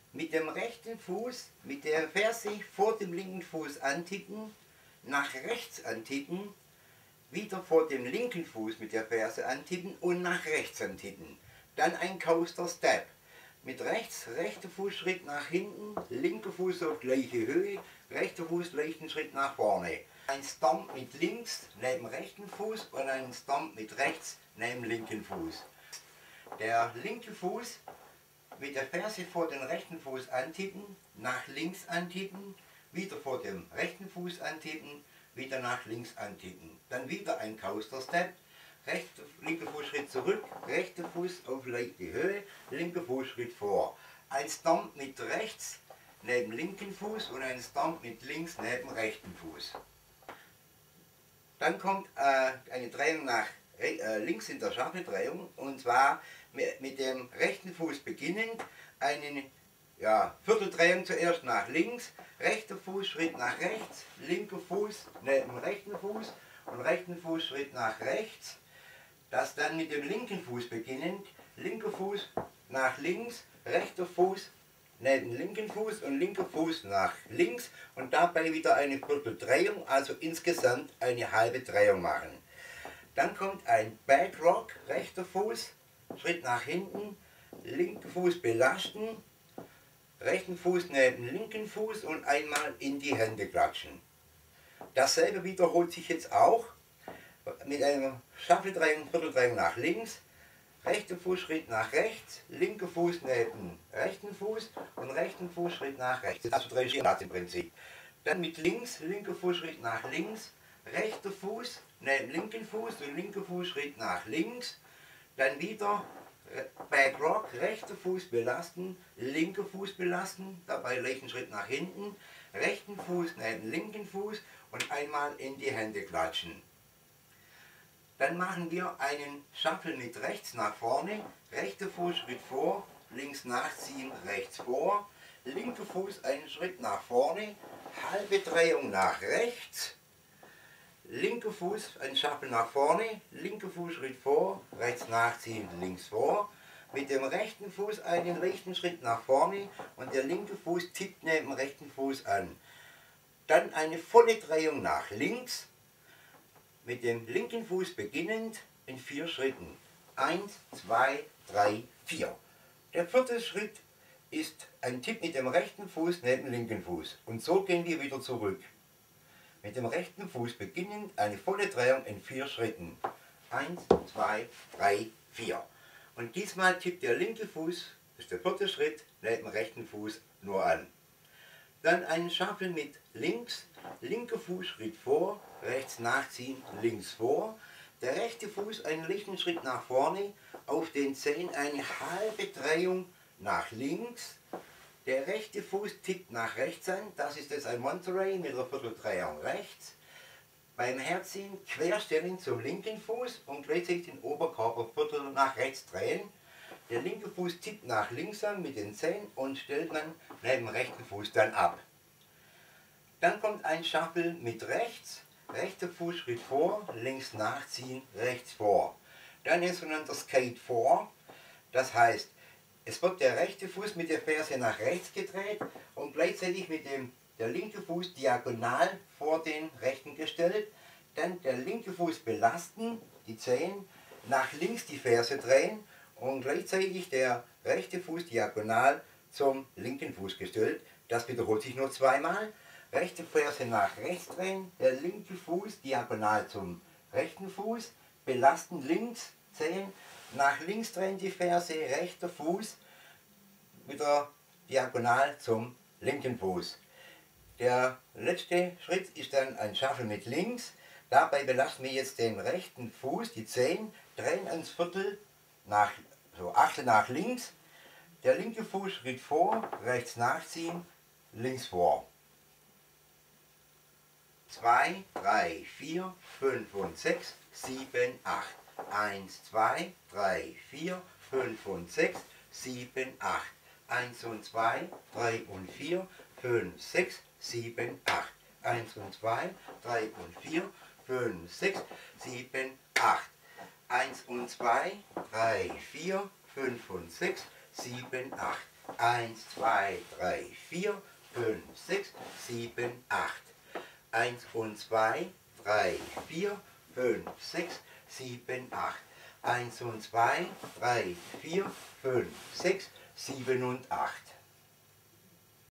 Mit dem rechten Fuß, mit der Ferse vor dem linken Fuß antippen, nach rechts antippen, wieder vor dem linken Fuß mit der Ferse antippen und nach rechts antippen. Dann ein Coaster Step. Mit rechts, rechter Fußschritt nach hinten, linker Fuß auf gleiche Höhe, rechter Fuß leichten Schritt nach vorne. Ein Stomp mit links neben rechten Fuß und ein Stomp mit rechts neben linken Fuß. Der linke Fuß mit der Ferse vor den rechten Fuß antippen, nach links antippen, wieder vor dem rechten Fuß antippen, wieder nach links antippen. Dann wieder ein Coaster Step, linker Fußschritt zurück, rechter Fuß auf leichte Höhe, linker Fußschritt vor. Ein Stomp mit rechts neben linken Fuß und ein Stomp mit links neben rechten Fuß. Dann kommt eine Drehung nach links in der Shuffle-Drehung, und zwar mit dem rechten Fuß beginnend, eine Vierteldrehung zuerst nach links, rechter Fuß Schritt nach rechts, linker Fuß neben rechten Fuß und rechten Fuß Schritt nach rechts. Das dann mit dem linken Fuß beginnend, linker Fuß nach links, rechter Fuß neben linken Fuß und linker Fuß nach links und dabei wieder eine Vierteldrehung, also insgesamt eine halbe Drehung machen. Dann kommt ein Back Rock, rechter Fuß, Schritt nach hinten, linker Fuß belasten, rechten Fuß neben linken Fuß und einmal in die Hände klatschen. Dasselbe wiederholt sich jetzt auch mit einer Shuffle-Drehung, Vierteldrehung nach links, rechter Fußschritt nach rechts, linker Fuß neben rechten Fuß und rechten Fußschritt nach rechts. Also 3 Schritte im Prinzip. Dann mit links, linker Fußschritt nach links, rechter Fuß neben linken Fuß und linker Fußschritt nach links. Dann wieder Back Rock, rechter Fuß belasten, linker Fuß belasten, dabei leichten Schritt nach hinten, rechten Fuß neben linken Fuß und einmal in die Hände klatschen. Dann machen wir einen Shuffle mit rechts nach vorne, rechter Fuß Schritt vor, links nachziehen, rechts vor, linker Fuß einen Schritt nach vorne, halbe Drehung nach rechts, linker Fuß ein Shuffle nach vorne, linker Fuß Schritt vor, rechts nachziehen, links vor, mit dem rechten Fuß einen leichten Schritt nach vorne und der linke Fuß tippt neben dem rechten Fuß an. Dann eine volle Drehung nach links, mit dem linken Fuß beginnend in 4 Schritten. 1, 2, 3, 4. Der 4. Schritt ist ein Tipp mit dem rechten Fuß neben dem linken Fuß. Und so gehen wir wieder zurück. Mit dem rechten Fuß beginnend eine volle Drehung in 4 Schritten. 1, 2, 3, 4. Und diesmal tippt der linke Fuß, das ist der 4. Schritt, neben dem rechten Fuß nur an. Dann einen Shuffle mit links, linker Fuß Schritt vor, rechts nachziehen, links vor. Der rechte Fuß einen leichten Schritt nach vorne, auf den Zehen eine halbe Drehung nach links. Der rechte Fuß tippt nach rechts an, das ist jetzt ein Monterey mit einer Vierteldrehung rechts. Beim Herziehen querstellen zum linken Fuß und gleichzeitig den Oberkörper Viertel nach rechts drehen. Der linke Fuß tippt nach links an mit den Zehen und stellt man neben dem rechten Fuß dann ab. Dann kommt ein Shuffle mit rechts, rechter Fuß Schritt vor, links nachziehen, rechts vor. Dann ein sogenannter Skate 4, das heißt, es wird der rechte Fuß mit der Ferse nach rechts gedreht und gleichzeitig mit der linke Fuß diagonal vor den rechten gestellt. Dann der linke Fuß belasten, die Zehen, nach links die Ferse drehen und gleichzeitig der rechte Fuß diagonal zum linken Fuß gestellt. Das wiederholt sich nur zweimal. Rechte Ferse nach rechts drehen, der linke Fuß diagonal zum rechten Fuß, belasten links, Zehen, nach links drehen die Ferse, rechter Fuß wieder diagonal zum linken Fuß. Der letzte Schritt ist dann ein Shuffle mit links. Dabei belasten wir jetzt den rechten Fuß, die Zehen, drehen ans Viertel, so Achtel nach links. Der linke Fuß Schritt vor, rechts nachziehen, links vor. 2, 3, 4, 5 und 6, 7, 8. 1, 2, 3, 4, 5 und 6, 7, 8. 1 und 2, 3 und 4, 5, 6, 7, 8. 1 und 2, 3 und 4, 5, 6, 7, 8. 1 und 2, 3, 4, 5 und 6, 7, 8. 1, 2, 3, 4, 5, 6, 7, 8. 1 und 2, 3, 4, 5, 6, 7, 8. 1 und 2, 3, 4, 5, 6, 7 und 8.